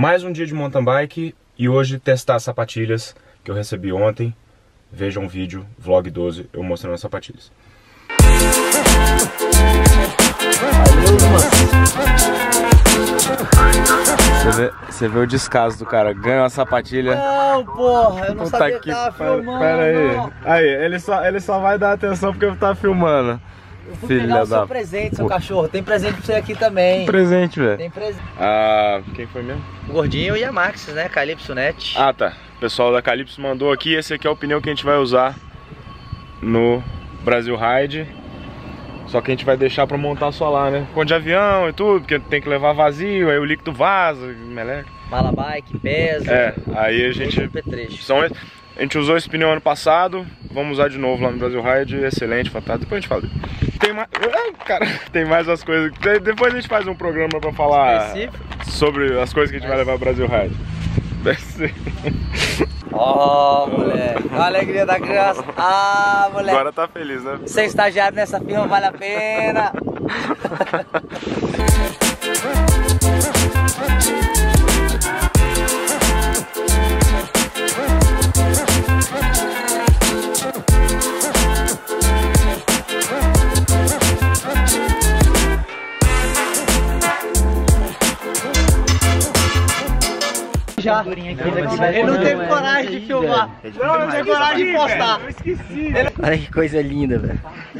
Mais um dia de mountain bike e hoje testar as sapatilhas que eu recebi ontem. Vejam o vídeo, vlog 12, eu mostrando as sapatilhas. Você vê o descaso do cara, ganha uma sapatilha. Não, porra, eu não sabia que tava filmando. Pera aí, ele só vai dar atenção porque eu tava filmando. Eu fui pegar o seu presente, seu cachorro. Tem presente pra você aqui também. Presente, velho. Tem presente. Quem foi mesmo? O Gordinho e a Max, né? Calypso Net. Ah, tá. O pessoal da Calypso mandou aqui. Esse aqui é o pneu que a gente vai usar no Brasil Ride. Só que a gente vai deixar pra montar só lá, né? Conta de avião e tudo, porque tem que levar vazio, aí o líquido vaza, meleca. Mala bike, pesa. É, aí a gente... A gente usou esse pneu ano passado, vamos usar de novo lá no Brasil Ride, excelente, fantástico. Depois a gente fala. Tem mais... Cara, tem mais as coisas. Depois a gente faz um programa pra falar sobre as coisas que a gente vai levar ao Brasil Ride. Deve ser. Ó, moleque, a alegria da criança. Ah, moleque. Agora tá feliz, né? Ser estagiário nessa firma vale a pena. Ele não teve coragem de filmar. Não teve coragem de postar. Eu esqueci. Olha que coisa linda, velho.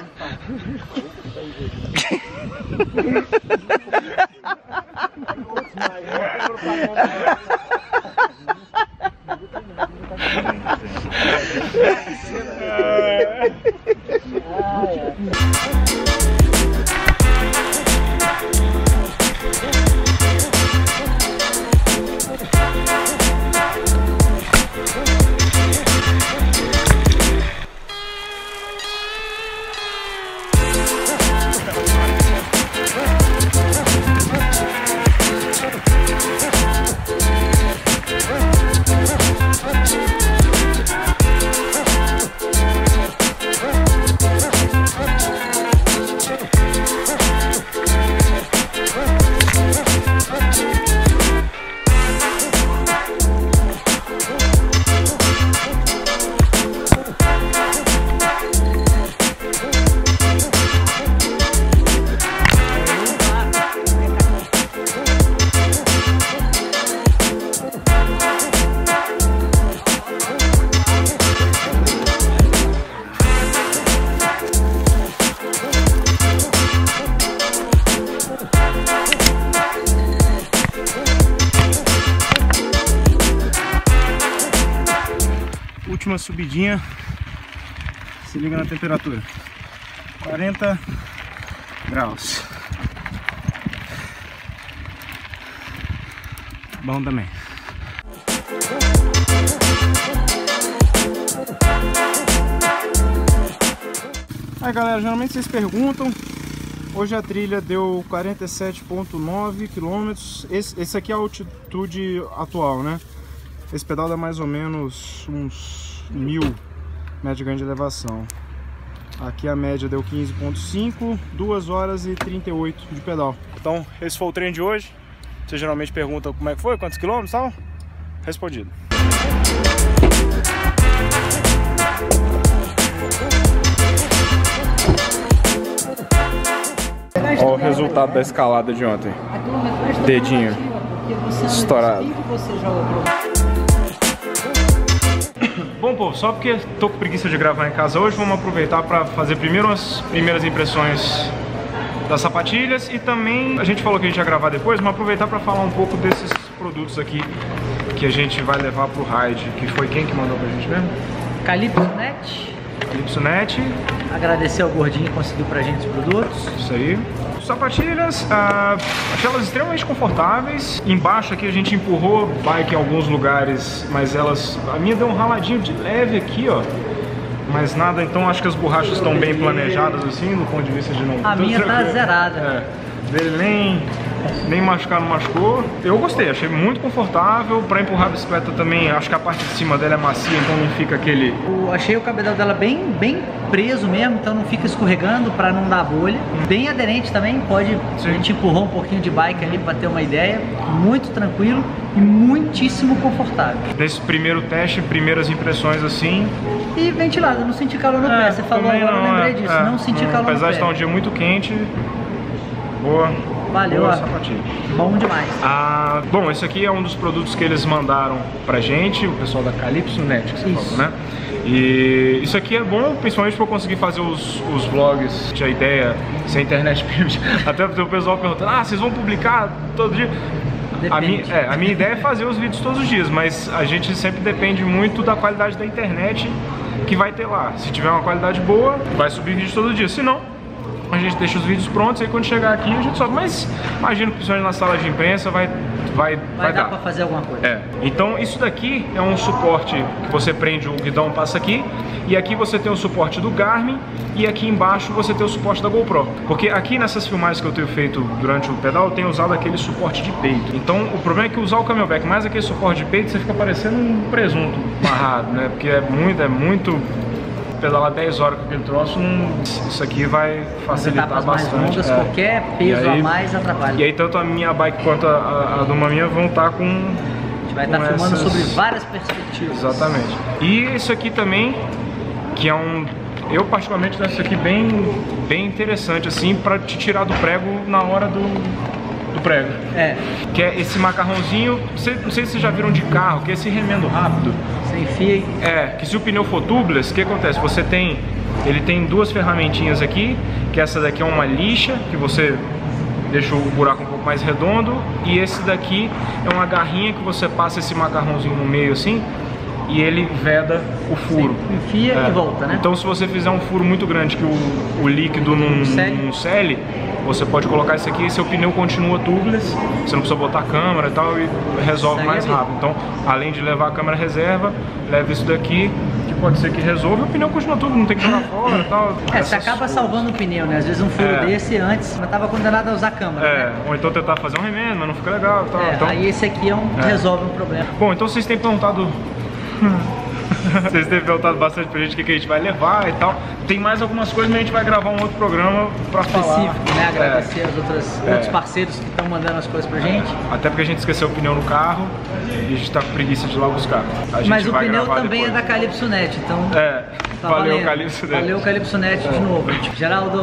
Última subidinha, se liga na temperatura, 40 graus, bom também. Aí galera, geralmente vocês perguntam, hoje a trilha deu 47,9 km, esse aqui é a altitude atual, né? Esse pedal dá mais ou menos uns 1000 metros de ganho de elevação. Aqui a média deu 15,5, 2 horas e 38 de pedal. Então esse foi o treino de hoje. Você geralmente pergunta como é que foi, quantos quilômetros e tal? Respondido. Olha o resultado da escalada de ontem. Dedinho estourado. Bom, povo, só porque tô com preguiça de gravar em casa hoje, vamos aproveitar para fazer primeiro as primeiras impressões das sapatilhas e também, a gente falou que a gente ia gravar depois, mas aproveitar para falar um pouco desses produtos aqui que a gente vai levar pro ride, que foi quem que mandou pra gente mesmo? Calypso Net. Calypso Net. Agradecer ao Gordinho que conseguiu pra gente os produtos. Isso aí. Sapatilhas, aquelas extremamente confortáveis. Embaixo aqui a gente empurrou bike em alguns lugares, mas a minha deu um raladinho de leve aqui, ó. Mas nada, então acho que as borrachas estão bem planejadas assim, do ponto de vista de não... A minha tá zerada. Verlaine, nem machucar não machucou. Eu gostei, achei muito confortável. Pra empurrar a bicicleta também, acho que a parte de cima dela é macia, então não fica aquele... Eu achei o cabedal dela bem preso mesmo, então não fica escorregando pra não dar bolha. Bem aderente também, pode... Sim. A gente empurrou um pouquinho de bike ali pra ter uma ideia. Muito tranquilo e muitíssimo confortável. Nesse primeiro teste, primeiras impressões assim... E ventilado, eu não senti calor no pé. Você falou agora, eu lembrei disso. Não senti calor no pé. Apesar de estar um dia muito quente, boa. Valeu, boa sapatilha. Bom demais. Bom, esse aqui é um dos produtos que eles mandaram pra gente, o pessoal da Calypso Net, que você falou, né? E isso aqui é bom, principalmente para eu conseguir fazer os vlogs. Tinha ideia, se a internet permite. Até o pessoal perguntando, vocês vão publicar todo dia? A minha ideia é fazer os vídeos todos os dias, mas a gente sempre depende muito da qualidade da internet que vai ter lá. Se tiver uma qualidade boa, vai subir vídeo todo dia. Se não, a gente deixa os vídeos prontos e quando chegar aqui a gente sobe. Mas imagino que principalmente na sala de imprensa vai dar pra fazer alguma coisa. Então isso daqui é um suporte que você prende, o guidão passa aqui, e aqui você tem o suporte do Garmin, e aqui embaixo você tem o suporte da GoPro. Porque aqui nessas filmagens que eu tenho feito durante o pedal, eu tenho usado aquele suporte de peito. Então o problema é que usar o camelback mais aquele suporte de peito, você fica parecendo um presunto amarrado, né? Porque é muito... pedalar 10 horas com aquele troço, isso aqui vai facilitar bastante. Mais longas, qualquer peso a mais atrapalha. E aí tanto a minha bike quanto a do Maminha vão estar com... A gente vai estar filmando sobre várias perspectivas. Exatamente. E isso aqui também, que é um... Eu particularmente acho isso aqui bem interessante, assim, pra te tirar do prego na hora do prego. Que é esse macarrãozinho, não sei se vocês já viram de carro, que é esse remendo rápido. Você enfia e... que se o pneu for tubeless, o que acontece? Ele tem duas ferramentinhas aqui, que essa daqui é uma lixa, que você deixa o buraco um pouco mais redondo, e esse daqui é uma garrinha que você passa esse macarrãozinho no meio assim, e ele veda o furo. Você enfia e volta, né? Então se você fizer um furo muito grande que o líquido não cele, você pode colocar isso aqui e seu pneu continua tubeless, você não precisa botar a câmera e tal, e resolve mais rápido. Então, além de levar a câmera reserva, leva isso daqui, que pode ser que resolva, e o pneu continua tudo, não tem que jogar fora e tal. Você acaba salvando o pneu, né? Às vezes um furo desse antes, eu tava condenado a usar a câmera, né? Ou então tentar fazer um remendo, mas não fica legal e tal. Então, aí esse aqui resolve um problema. Bom, então vocês têm perguntado... Vocês têm perguntado bastante pra gente o que a gente vai levar e tal. Tem mais algumas coisas, mas a gente vai gravar um outro programa pra falar. Específico, né? Agradecer aos outros parceiros que estão mandando as coisas pra gente. Até porque a gente esqueceu o pneu no carro e a gente tá com preguiça de ir lá buscar. Mas o pneu também é da Calypso Net, então... Valeu, Calypso Net. Valeu, Calypso Net de novo. Geraldo,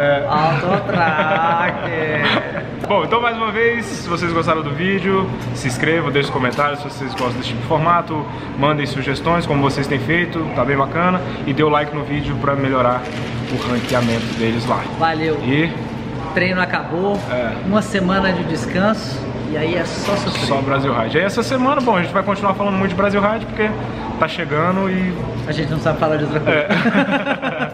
Autotracker. Bom, então mais uma vez, se vocês gostaram do vídeo, se inscrevam, deixem comentários se vocês gostam desse tipo de formato, mandem sugestões como vocês têm feito, tá bem bacana, e dê o like no vídeo pra melhorar o ranqueamento deles lá. Valeu. E treino acabou, uma semana de descanso, e aí é só sofrer. Só Brasil Ride. Aí essa semana, bom, a gente vai continuar falando muito de Brasil Ride porque tá chegando e... A gente não sabe falar de outra coisa.